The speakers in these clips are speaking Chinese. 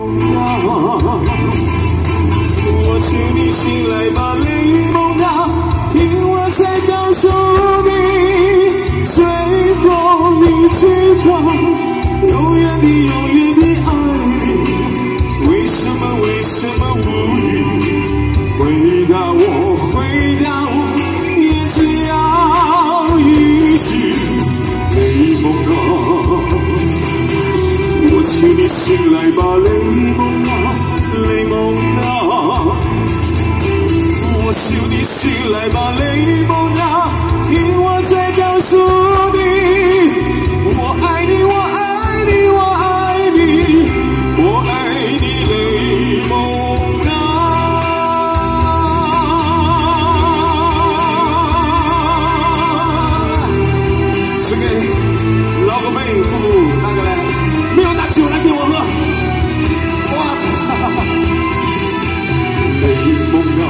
我求你醒来吧，雷蒙啊，听我再告诉你最后一句话，永远的爱你。为什么无语？回答我，也只要一句雷蒙啊，我求你醒来吧，雷蒙啊，雷蒙啊，我求你醒来吧，雷蒙啊，听我再告诉你，我爱你，我爱你，我爱你，我爱你，雷蒙啊！是给老哥妹父母拿过来，没有拿酒来给我喝。哇！雷蒙啊，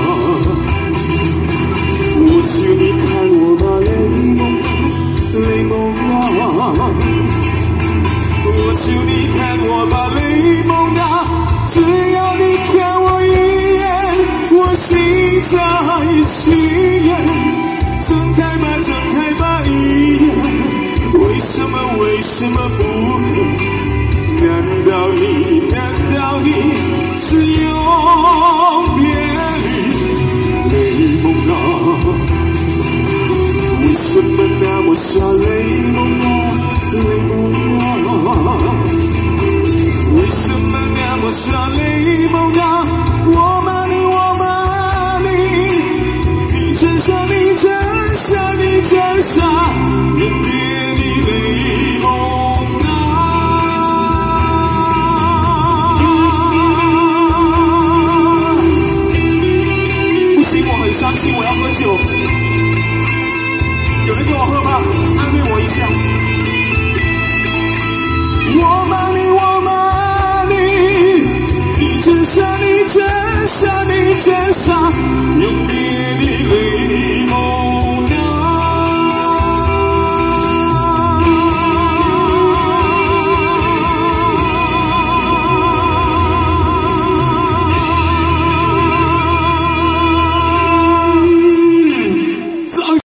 我求你看我吧，雷蒙啊，雷蒙啊，我求你看我吧，雷蒙啊，只要你看我一眼，我心在心眼，睁开吧一眼。为什么不肯？难道你是永别离？雷蒙啊，为什么那么傻？雷蒙啊，雷蒙啊，为什么那么傻？雷蒙啊。